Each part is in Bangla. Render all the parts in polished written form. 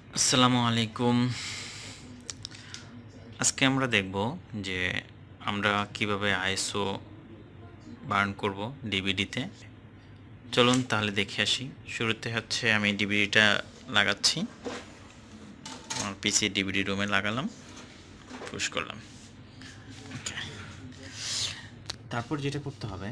আসসালামু আলাইকুম। আজকে আমরা দেখব যে আমরা কিভাবে আইএসও বার্ন করব ডিভিডিতে। চলুন তাহলে দেখে আসি। শুরুতে হচ্ছে আমি ডিভিডিটা লাগাচ্ছি। আমার পিসি ডিভিডি রুমে লাগালাম, পুশ করলাম। তারপর যেটা করতে হবে,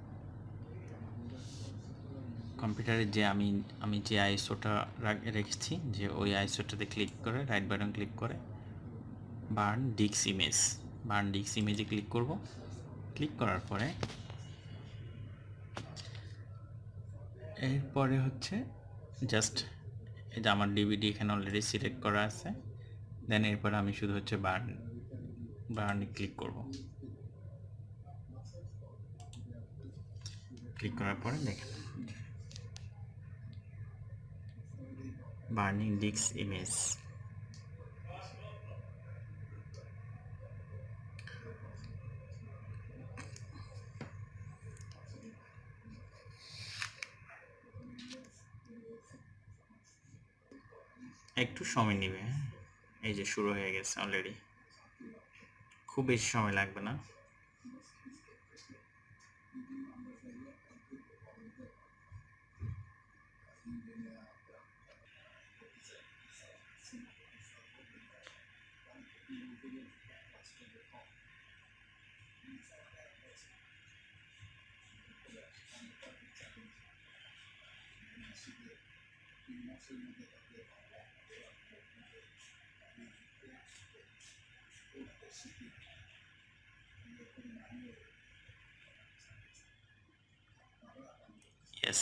কম্পিউটারে যে আমি যে আইএসওটা রেখেছি, যে ওই আইএসওটাতে ক্লিক করে রাইট বাটন ক্লিক করে বার্ন ডিস্ক ইমেজে ক্লিক করব। ক্লিক করার পরে এরপরে হচ্ছে জাস্ট এই যে আমার ডিভিডি এখানে অলরেডি সিলেক্ট করা আছে। দেন এরপরে আমি শুধু হচ্ছে বার্নে ক্লিক করব। ক্লিক করার পরে দেখেন বার্নিং ডিস্ক ইমেজ। একটু সময় নেবে, এই যে শুরু হয়ে গেছে অলরেডি, খুব বেশি সময় লাগবে না। ইয়েস,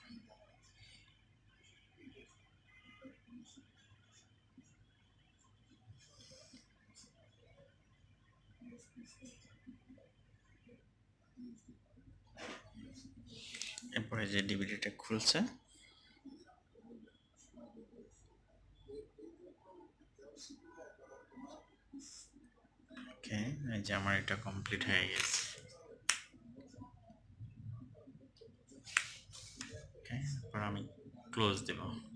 এরপরে যে ডিভিডিটা খুলছে, ওকে, এই যে আমার এটা কমপ্লিট হয়ে গেছে। ওকে, এরপর আমি ক্লোজ দেব।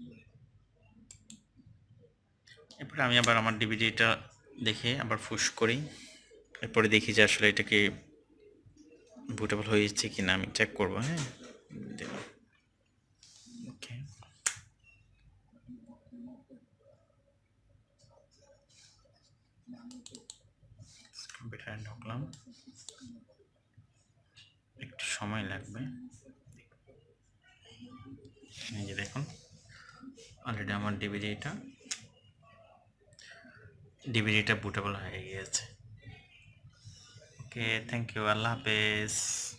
এরপরে আমি আবার আমার ডিভিডিটা দেখে আবার পুশ করি। এরপরে দেখি যে আসলে এটাকে বুটেবল হয়েছে কিনা আমি চেক করবো। হ্যাঁ, ওকে, কম্পিউটারে ঢুকলাম, একটু সময় লাগবে। এই যে দেখুন অলরেডি আমার ডিভিডিটা বুটেবল হয়ে গিয়েছে। ওকে, থ্যাংক ইউ, আল্লাহ হাফেজ।